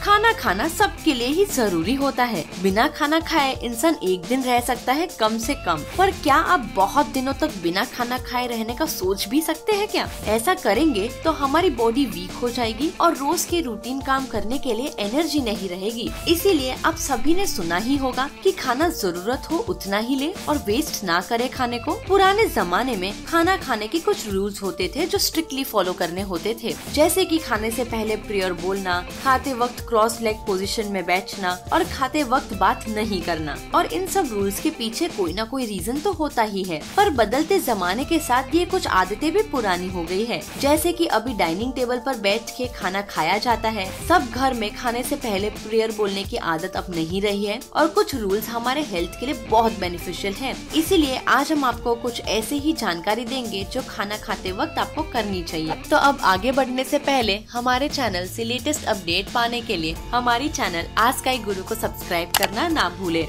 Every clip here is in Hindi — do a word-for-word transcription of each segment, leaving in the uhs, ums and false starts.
खाना खाना सबके लिए ही जरूरी होता है। बिना खाना खाए इंसान एक दिन रह सकता है कम से कम, पर क्या आप बहुत दिनों तक बिना खाना खाए रहने का सोच भी सकते हैं क्या? ऐसा करेंगे तो हमारी बॉडी वीक हो जाएगी और रोज के रूटीन काम करने के लिए एनर्जी नहीं रहेगी। इसीलिए आप सभी ने सुना ही होगा कि खाना जरूरत हो उतना ही ले और वेस्ट ना करे खाने को। पुराने जमाने में खाना खाने के कुछ रूल्स होते थे जो स्ट्रिक्टली फॉलो करने होते थे, जैसे कि खाने से पहले प्रेयर बोलना, खाते वक्त क्रॉस लेग पोजीशन में बैठना और खाते वक्त बात नहीं करना। और इन सब रूल्स के पीछे कोई ना कोई रीजन तो होता ही है, पर बदलते जमाने के साथ ये कुछ आदतें भी पुरानी हो गई है। जैसे कि अभी डाइनिंग टेबल पर बैठ के खाना खाया जाता है, सब घर में खाने से पहले प्रेयर बोलने की आदत अब नहीं रही है और कुछ रूल्स हमारे हेल्थ के लिए बहुत बेनिफिशियल हैं। इसीलिए आज हम आपको कुछ ऐसे ही जानकारी देंगे जो खाना खाते वक्त आपको करनी चाहिए। तो अब आगे बढ़ने से पहले हमारे चैनल से लेटेस्ट अपडेट पाने के लिए हमारी चैनल आस्क गुरु को सब्सक्राइब करना ना भूलें।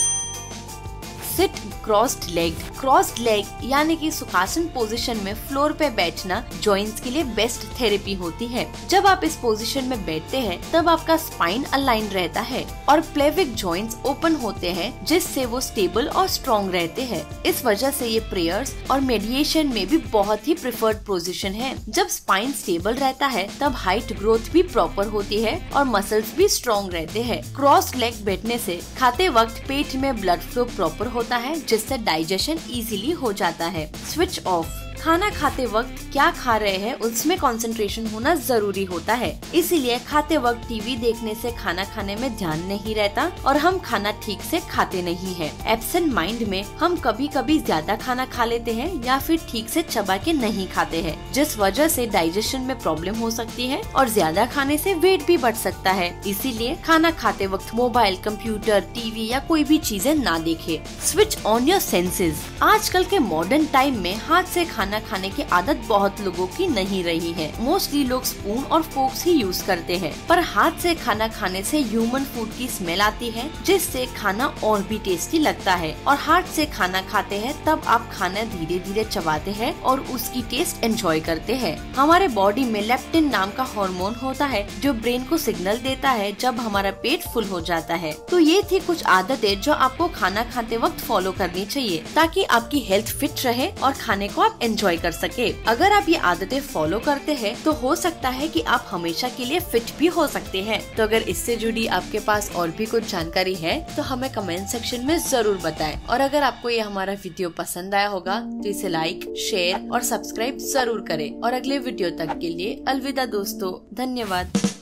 Sit crossed leg. Crossed leg यानी कि सुखासन पोजीशन में फ्लोर पे बैठना जॉइंट्स के लिए बेस्ट थेरेपी होती है। जब आप इस पोजीशन में बैठते हैं तब आपका स्पाइन अलाइन रहता है और प्लेविक जॉइंट्स ओपन होते हैं, जिससे वो स्टेबल और स्ट्रॉन्ग रहते हैं। इस वजह से ये प्रेयर्स और मेडिटेशन में भी बहुत ही प्रेफर्ड पोजीशन है। जब स्पाइन स्टेबल रहता है तब हाइट ग्रोथ भी प्रॉपर होती है और मसल्स भी स्ट्रॉन्ग रहते हैं। क्रॉस लेग बैठने से खाते वक्त पेट में ब्लड फ्लो प्रॉपर होता है, जिससे डाइजेशन इजीली हो जाता है। Switch off. खाना खाते वक्त क्या खा रहे हैं उसमें कंसंट्रेशन होना जरूरी होता है, इसीलिए खाते वक्त टीवी देखने से खाना खाने में ध्यान नहीं रहता और हम खाना ठीक से खाते नहीं है। एब्सेंट माइंड में हम कभी कभी ज्यादा खाना खा लेते हैं या फिर ठीक से चबा के नहीं खाते हैं, जिस वजह से डाइजेशन में प्रॉब्लम हो सकती है और ज्यादा खाने से वेट भी बढ़ सकता है। इसीलिए खाना खाते वक्त मोबाइल, कंप्यूटर, टीवी या कोई भी चीजें ना देखें। Switch on your senses. आजकल के मॉडर्न टाइम में हाथ से खाना खाने की आदत बहुत लोगों की नहीं रही है। मोस्टली लोग स्पून और फोक्स ही यूज करते हैं, पर हाथ से खाना खाने से ह्यूमन फूड की स्मेल आती है, जिससे खाना और भी टेस्टी लगता है। और हाथ से खाना खाते हैं तब आप खाना धीरे धीरे चबाते हैं और उसकी टेस्ट एंजॉय करते हैं। हमारे बॉडी में लेप्टिन नाम का हार्मोन होता है जो ब्रेन को सिग्नल देता है जब हमारा पेट फुल हो जाता है। तो ये थी कुछ आदतें जो आपको खाना खाते वक्त फॉलो करनी चाहिए, ताकि आपकी हेल्थ फिट रहे और खाने को आप एंजॉय कर सके। अगर आप ये आदतें फॉलो करते हैं तो हो सकता है कि आप हमेशा के लिए फिट भी हो सकते हैं। तो अगर इससे जुड़ी आपके पास और भी कुछ जानकारी है तो हमें कमेंट सेक्शन में जरूर बताएं। और अगर आपको ये हमारा वीडियो पसंद आया होगा तो इसे लाइक, शेयर और सब्सक्राइब जरूर करें। और अगले वीडियो तक के लिए अलविदा दोस्तों, धन्यवाद।